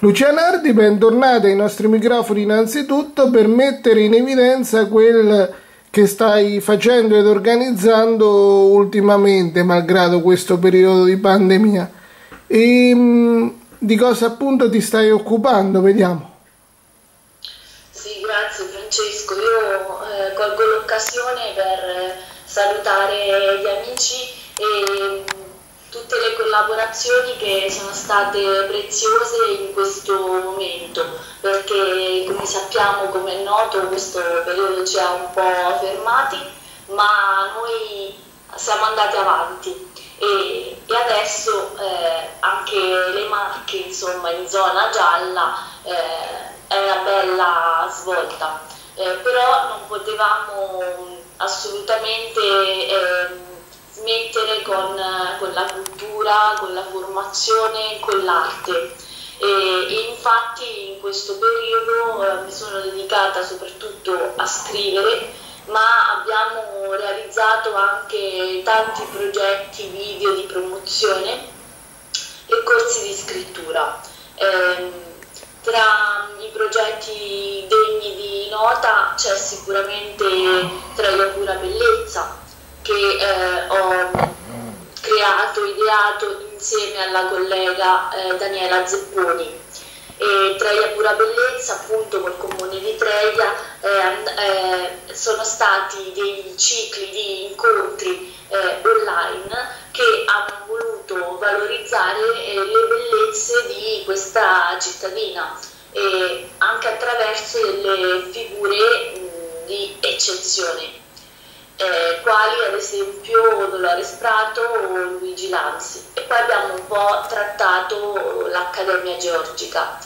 Lucia Nardi, bentornata ai nostri microfoni innanzitutto per mettere in evidenza quel che stai facendo ed organizzando ultimamente, malgrado questo periodo di pandemia. Di cosa appunto ti stai occupando? Vediamo. Sì, grazie Francesco. Io colgo l'occasione per salutare gli amici e tutte le collaborazioni che sono state preziose in questo momento, perché come sappiamo, come è noto, questo periodo ci ha un po' fermati, ma noi siamo andati avanti e adesso anche le Marche, insomma, in zona gialla è una bella svolta, però non potevamo assolutamente smettere con la cultura, con la formazione, con l'arte. E infatti in questo periodo mi sono dedicata soprattutto a scrivere, ma abbiamo realizzato anche tanti progetti video di promozione e corsi di scrittura. Tra i progetti degni di nota c'è sicuramente Troia Pura Bellezza, che ho creato, ideato insieme alla collega Daniela Zepponi. E Troia Pura Bellezza, appunto col comune di Treia, sono stati dei cicli di incontri online che hanno voluto valorizzare le bellezze di questa cittadina, anche attraverso delle figure di eccezione, quali ad esempio Dolores Prato o Luigi Lanzi. E poi abbiamo un po' trattato l'Accademia Georgica.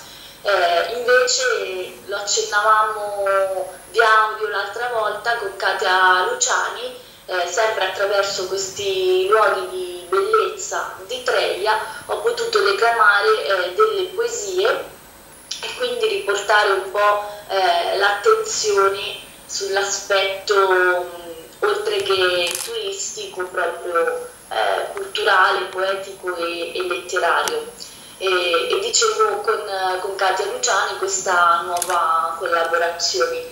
Invece lo accennavamo via audio l'altra volta con Katia Luciani, sempre attraverso questi luoghi di bellezza di Treia ho potuto declamare delle poesie e quindi riportare un po' l'attenzione sull'aspetto oltre che turistico, proprio culturale, poetico e letterario. E dicevo con Katia Luciani questa nuova collaborazione.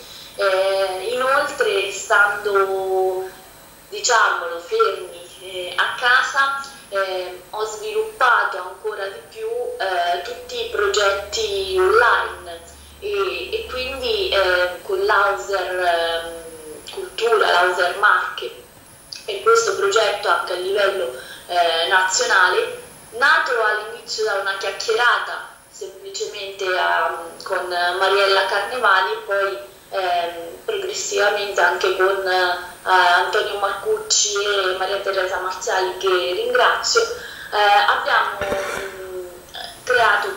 Inoltre, stando, diciamolo, fermi a casa, ho sviluppato ancora di più tutti i progetti online e quindi con l'Auser Cultura, l'Auser Marche, e questo progetto anche a livello nazionale, nato all'inizio da una chiacchierata semplicemente con Mariella Carnevali, poi progressivamente anche con Antonio Marcucci e Maria Teresa Marziali, che ringrazio, abbiamo creato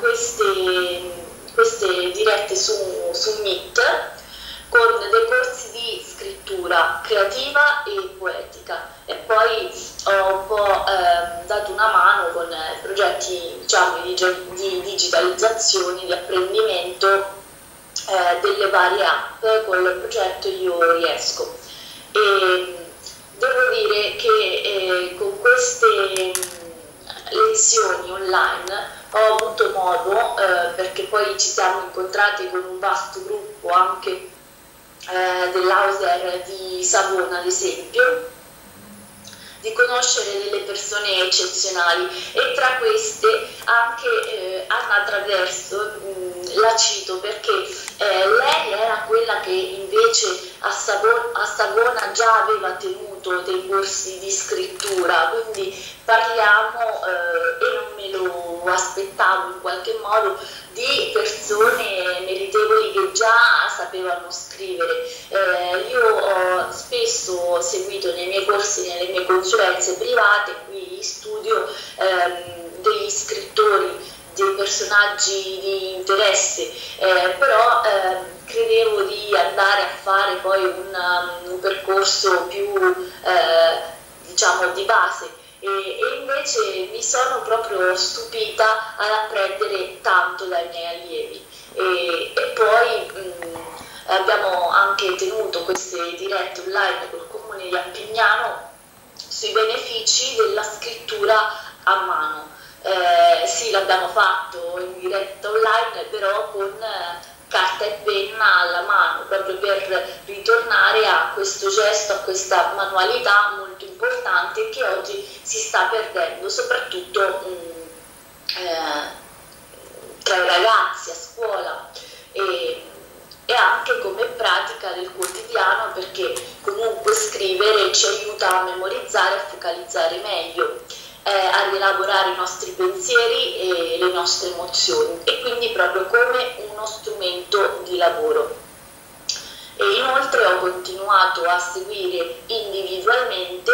queste dirette su Meet con dei corsi di scrittura creativa e poetica, e poi ho un po' dato una mano con progetti, diciamo, di digitalizzazione, di apprendimento delle varie app con il progetto Io Riesco. E devo dire che con queste lezioni online ho avuto modo, perché poi ci siamo incontrati con un vasto gruppo anche dell'Auser di Savona ad esempio, di conoscere delle persone eccezionali, e tra queste anche Anna Traverso. La cito perché lei era quella che invece a Savona già aveva tenuto dei corsi di scrittura, quindi parliamo, e non me lo aspettavo in qualche modo, di persone meritevoli che già sapevano scrivere. Io ho spesso seguito nei miei corsi, nelle mie consulenze private qui in studio, degli scrittori, dei personaggi di interesse, però credevo di andare a fare poi un percorso più diciamo di base, e invece mi sono proprio stupita ad apprendere tanto dai miei allievi. E poi abbiamo anche tenuto queste dirette online col comune di Appignano sui benefici della scrittura a mano. sì, l'abbiamo fatto in diretta online, però con carta e penna alla mano, proprio per ritornare a questo gesto, a questa manualità molto importante che oggi si sta perdendo, soprattutto tra i ragazzi a scuola e anche come pratica del quotidiano, perché comunque scrivere ci aiuta a memorizzare e a focalizzare meglio, a rielaborare i nostri pensieri e le nostre emozioni, e quindi proprio come uno strumento di lavoro. E inoltre ho continuato a seguire individualmente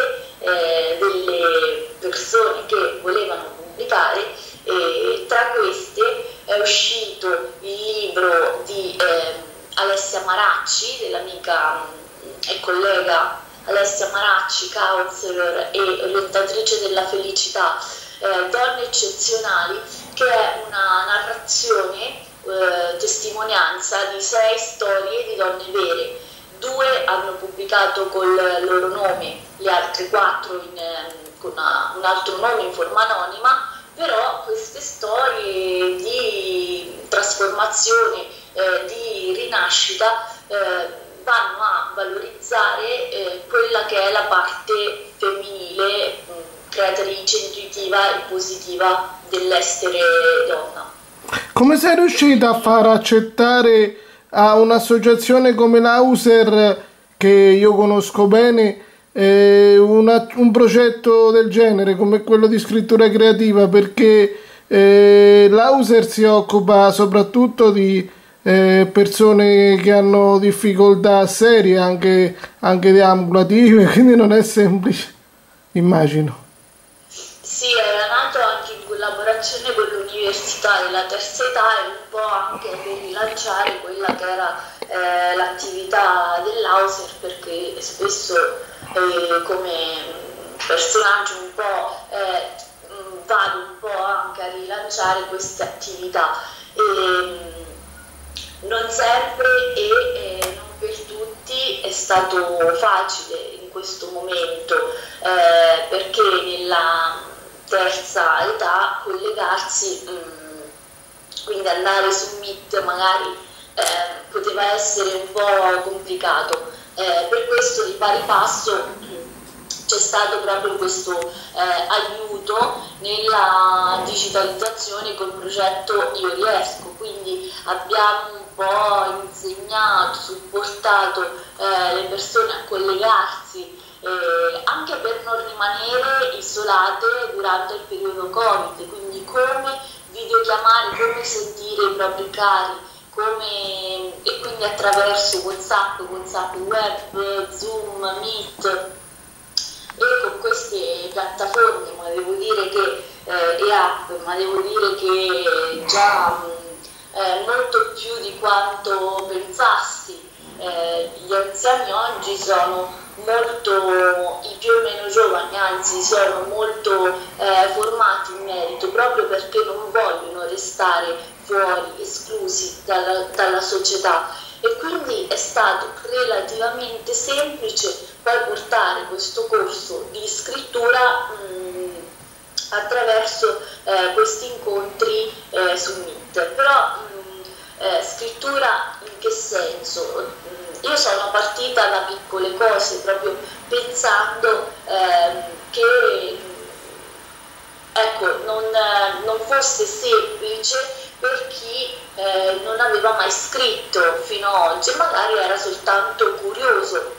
delle persone che volevano pubblicare, e tra queste è uscito il libro di Alessia Maracci, dell'amica e collega Alessia Maracci, counselor e orientatrice della felicità, Donne eccezionali, che è una narrazione, testimonianza di 6 storie di donne vere. 2 hanno pubblicato col loro nome, le altre 4 con un altro nome in forma anonima, però queste storie di trasformazione, di rinascita, vanno a valorizzare quella che è la parte femminile, creatrice, intuitiva e positiva dell'essere donna. Come sei riuscita a far accettare a un'associazione come l'Auser, che io conosco bene, un progetto del genere come quello di scrittura creativa? Perché l'Auser si occupa soprattutto di persone che hanno difficoltà serie, anche deambulative, quindi non è semplice, immagino. Sì, era nato anche in collaborazione con l'Università della Terza Età, e un po' anche per rilanciare quella che era l'attività dell'Auser, perché spesso come personaggio un po' vado un po' anche a rilanciare queste attività. Non sempre e non per tutti è stato facile in questo momento, perché nella terza età collegarsi, quindi andare su Meet magari poteva essere un po' complicato. Per questo di pari passo c'è stato proprio questo aiuto nella digitalizzazione col progetto Io Riesco, quindi abbiamo un po' insegnato, supportato le persone a collegarsi, anche per non rimanere isolate durante il periodo Covid, quindi come videochiamare, come sentire i propri cari, e quindi attraverso WhatsApp web, Zoom, Meet. E con queste piattaforme, ma devo dire che e app, ma devo dire che già molto più di quanto pensassi. Gli anziani oggi sono molto, i più o meno giovani, anzi sono molto formati in merito, proprio perché non vogliono restare fuori, esclusi dalla società. E quindi è stato relativamente semplice poi portare questo corso di scrittura attraverso questi incontri su Meet. Però scrittura in che senso? Io sono partita da piccole cose, proprio pensando che ecco, non fosse semplice per chi non aveva mai scritto fino ad oggi, magari era soltanto curioso.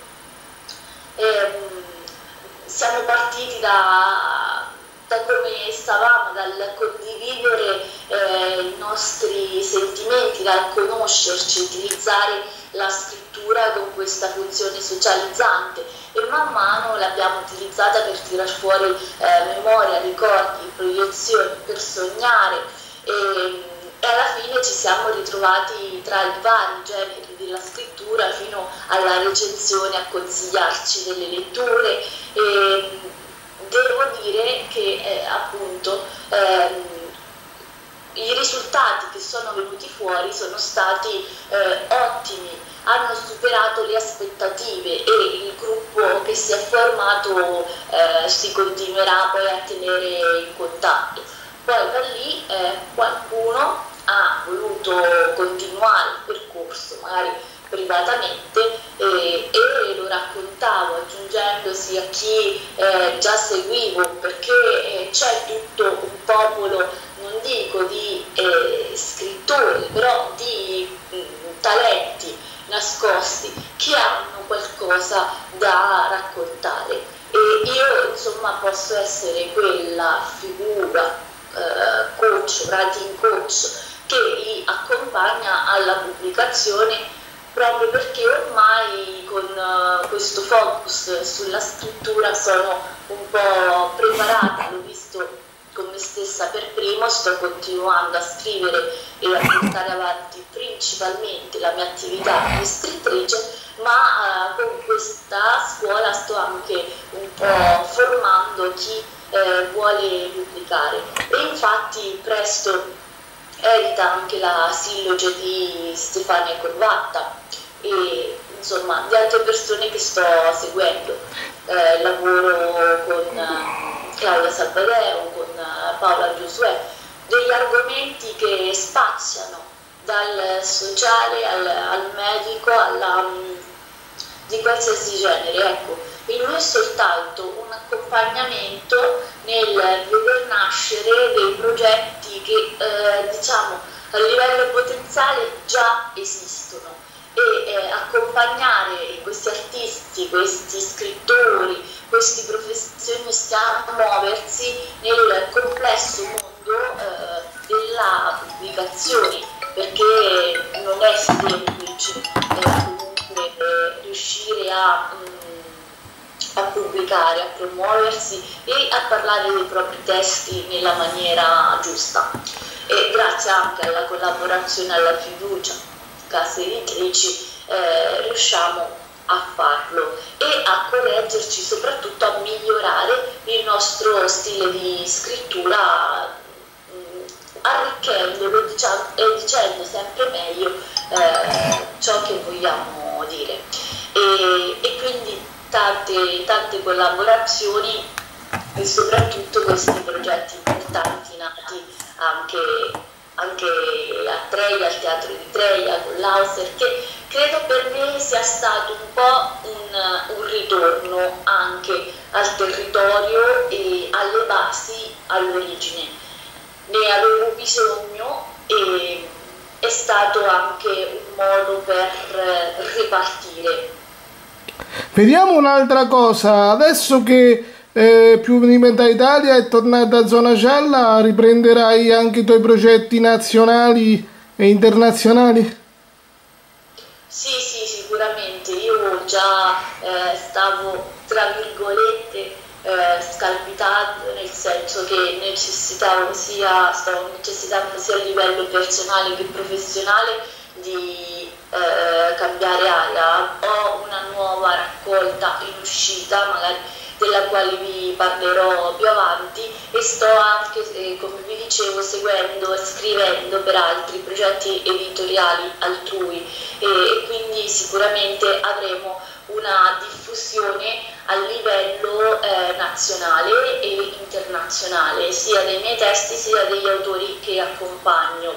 Siamo partiti da come stavamo, dal condividere i nostri sentimenti, dal conoscerci, utilizzare la scrittura con questa funzione socializzante, e man mano l'abbiamo utilizzata per tirar fuori memoria, ricordi, proiezioni, per sognare, e alla fine ci siamo ritrovati tra i vari generi della scrittura fino alla recensione, a consigliarci delle letture. E devo dire che appunto i risultati che sono venuti fuori sono stati ottimi, hanno superato le aspettative, e il gruppo che si è formato si continuerà poi a tenere in contatto. Poi da lì qualcuno ha voluto continuare il percorso, magari privatamente, e lo raccontavo aggiungendosi a chi già seguivo, perché c'è tutto un popolo, non dico di scrittori, però di talenti nascosti che hanno qualcosa da raccontare, e io insomma posso essere quella figura coach, writing coach, che li accompagna alla pubblicazione, proprio perché ormai con questo focus sulla scrittura sono un po' preparata, l'ho visto con me stessa per primo, sto continuando a scrivere e a portare avanti principalmente la mia attività di scrittrice, ma con questa scuola sto anche un po' formando chi vuole pubblicare, e infatti presto edita anche la silloge di Stefania Corvatta e insomma di altre persone che sto seguendo. Lavoro con Claudia Salvadeo, con Paola Giosuè, degli argomenti che spaziano dal sociale al medico, di qualsiasi genere. Ecco, il mio è soltanto un accompagnamento nel veder nascere dei progetti che diciamo a livello potenziale già esistono, e accompagnare questi artisti, questi scrittori, questi professionisti a muoversi nel complesso mondo della pubblicazione, perché non è semplice comunque riuscire a pubblicare, a promuoversi e a parlare dei propri testi nella maniera giusta. E grazie anche alla collaborazione, alla fiducia case editrici, riusciamo a farlo e a correggerci, soprattutto a migliorare il nostro stile di scrittura, arricchendolo e dicendo sempre meglio ciò che vogliamo dire. E quindi tante collaborazioni e soprattutto questi progetti importanti nati anche a Treia, al Teatro di Treia, con l'Auser, che credo per me sia stato un po' un ritorno anche al territorio e alle basi, all'origine. Ne avevo bisogno e è stato anche un modo per ripartire. Vediamo un'altra cosa, adesso che più Inventa Italia è tornata a Zona Gialla, riprenderai anche i tuoi progetti nazionali e internazionali? Sì, sicuramente. Io già stavo, tra virgolette, scalpitando, nel senso che stavo necessitando sia a livello personale che professionale di cambiare aria. Ho una nuova raccolta in uscita, magari della quale vi parlerò più avanti, e sto anche, come vi dicevo, seguendo e scrivendo per altri progetti editoriali altrui, e quindi sicuramente avremo una diffusione a livello nazionale e internazionale, sia dei miei testi sia degli autori che accompagno.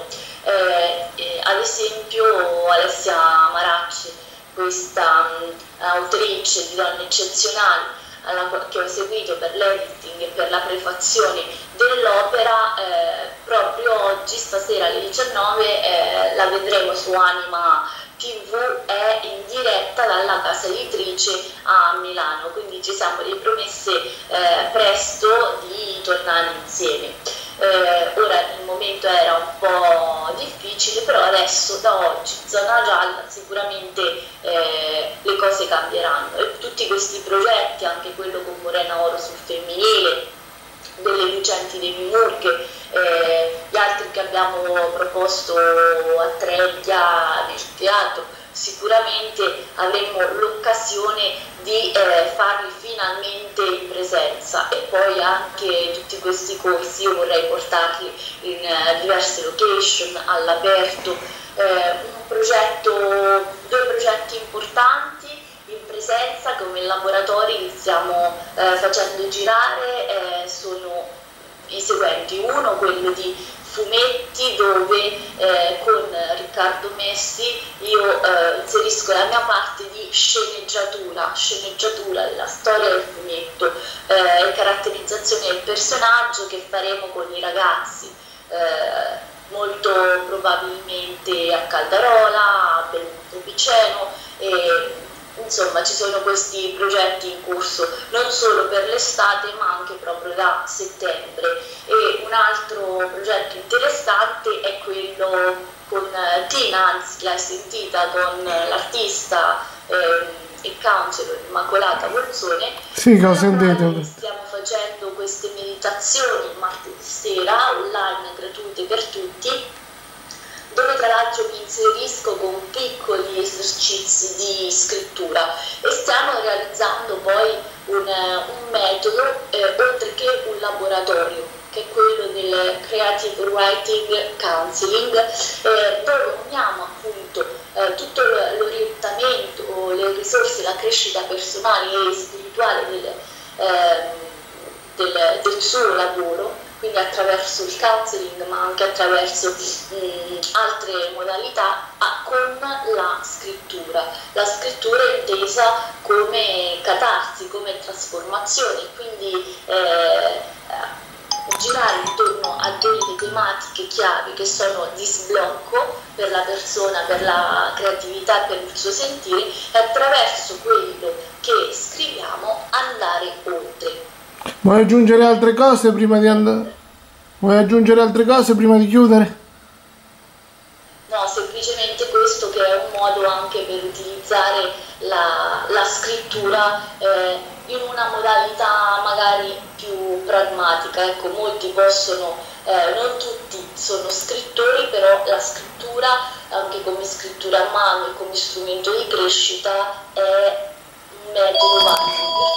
Ad esempio Alessia Maracci, questa autrice di Donne Eccezionali, che ho seguito per l'editing e per la prefazione dell'opera, proprio oggi, stasera alle 19, la vedremo su Anima TV, è in diretta dalla casa editrice a Milano, quindi ci siamo ripromesse presto di tornare insieme. Ora il momento era un po' difficile, però adesso, da oggi, Zona Gialla, sicuramente le cose cambieranno, e tutti questi progetti, anche quello con Morena Oro sul femminile, delle Lucenti dei Mimurghe, gli altri che abbiamo proposto a Treia nel teatro, sicuramente avremo l'occasione di farli finalmente in presenza, e poi anche tutti questi corsi io vorrei portarli in diverse location, all'aperto, due progetti importanti in presenza come laboratori che stiamo facendo girare, sono i seguenti. Uno, quello di fumetti, dove con Riccardo Messi io inserisco la mia parte di sceneggiatura della storia del fumetto e caratterizzazione del personaggio, che faremo con i ragazzi molto probabilmente a Caldarola, a Belmonte Piceno, e insomma ci sono questi progetti in corso non solo per l'estate ma anche proprio da settembre. E un altro progetto interessante è quello con Tina, anzi l'hai sentita, con l'artista e counselor Immacolata Bolzone. Sì, che ho sentito. Stiamo facendo queste meditazioni martedì sera online, gratuite per tutti, dove tra l'altro mi inserisco con piccoli esercizi di scrittura, e stiamo realizzando poi un metodo, oltre che un laboratorio, che è quello del Creative Writing Counseling, dove uniamo appunto tutto l'orientamento, le risorse, la crescita personale e spirituale del suo lavoro, quindi attraverso il counseling ma anche attraverso altre modalità, con la scrittura intesa come catarsi, come trasformazione, quindi girare intorno a delle tematiche chiavi che sono di sblocco per la persona, per la creatività, per il suo sentire, e attraverso quello che scriviamo andare oltre. Vuoi aggiungere altre cose prima di andare? Vuoi aggiungere altre cose prima di chiudere? No, semplicemente questo, che è un modo anche per utilizzare la scrittura in una modalità magari più pragmatica. Ecco, molti possono, non tutti sono scrittori, però la scrittura, anche come scrittura a mano e come strumento di crescita, è un metodo valido.